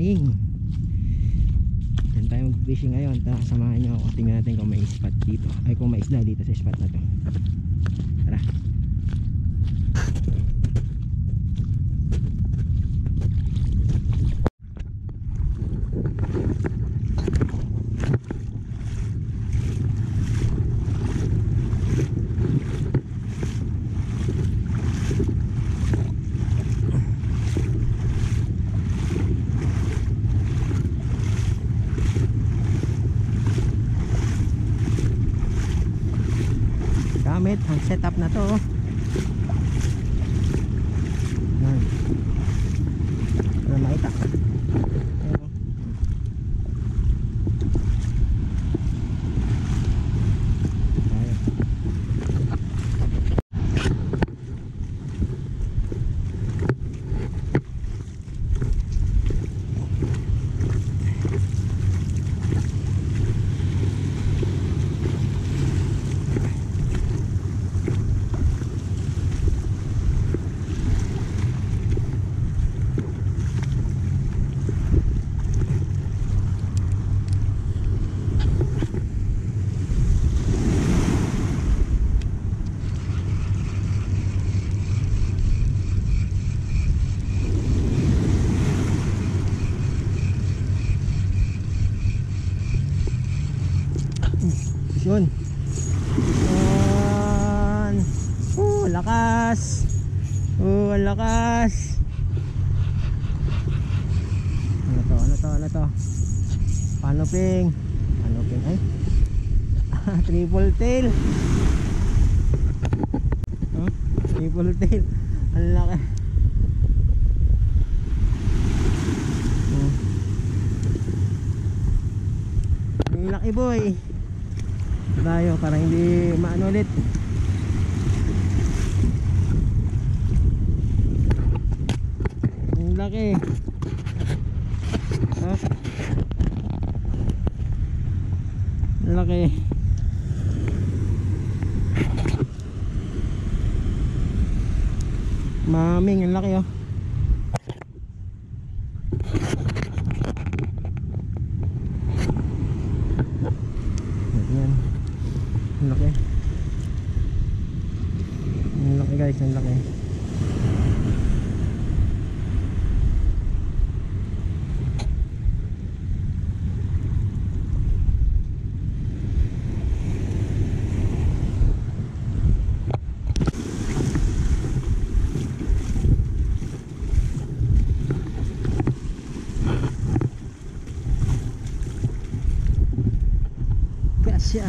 morning. Yan tayo mag-fishing ngayon. Samahan nyo ako. Tingnan natin kung may spot dito. Ay kung may isda dito sa spot na to. Tara. Gamit ang setup na to. Yan. Para makita. Yun. Yun. Lakas. Lakas. Ano to? Panoping ay. Triple tail. Triple tail. Ang laki. Ang laki boy. Tayo para hindi maano ulit. Ang laki. Ang laki. Maming, ang laki oh. Ang laki. Ang laki guys, ang laki. Gasya.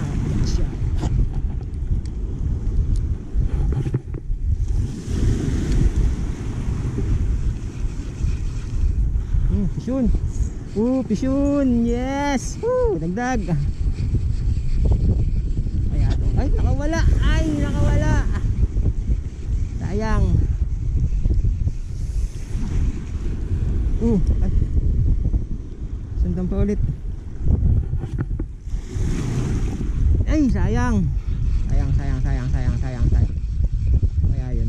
Pisyun. Pisyun. Yes. Dagdag. Ay, nakawala. Sayang. Ay. Sandang pa ulit. Ay, sayang. Sayang. Kaya yun.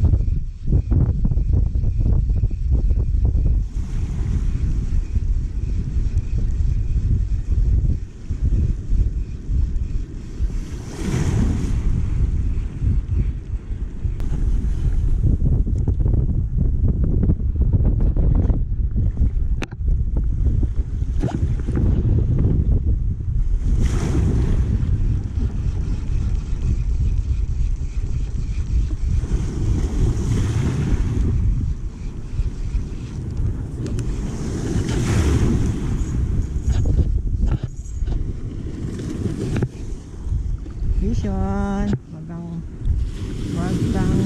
Vision. Wag kang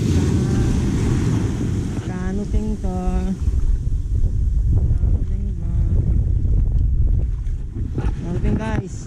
kanuting to. Kanuting guys.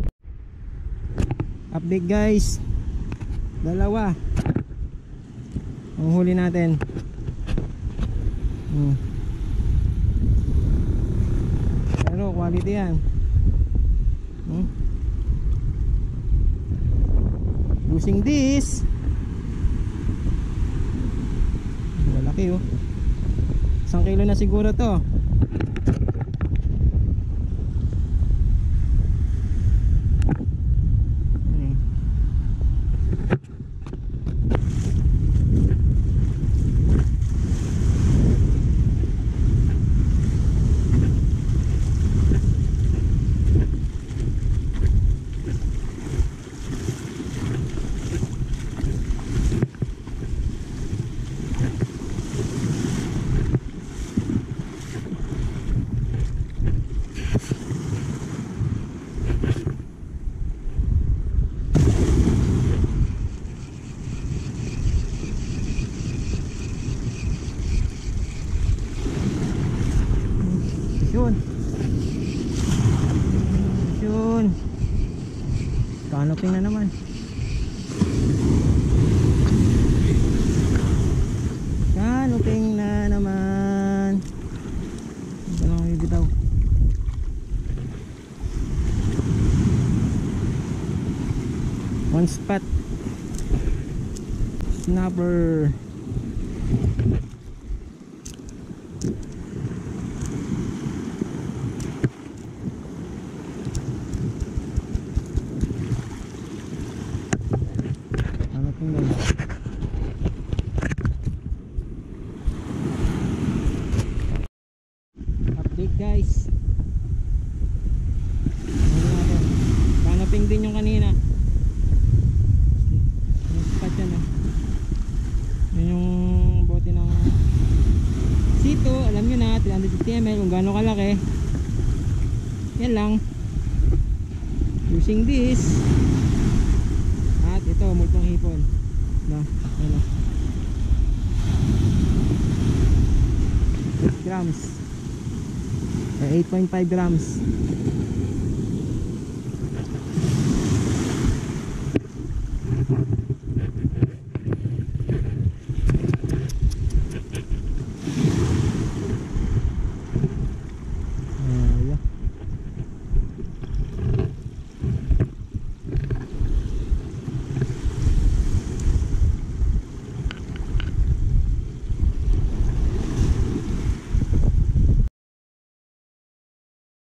Update guys, dalawa ang huli natin. Pero quality yan. Using this, malaki oh. 1 kilo na siguro to. Yun. Canoping na naman. Canoping na naman. Ito lang ang bibitaw. One spot. Snapper. Update guys. Canoping din yung kanina. Yung spot yan yun yung bote ng sito. Alam nyo na 350 ml kung gaano kalaki. Yan lang. Using this. At ito multong hipon na ano 8 grams or 8.5 grams.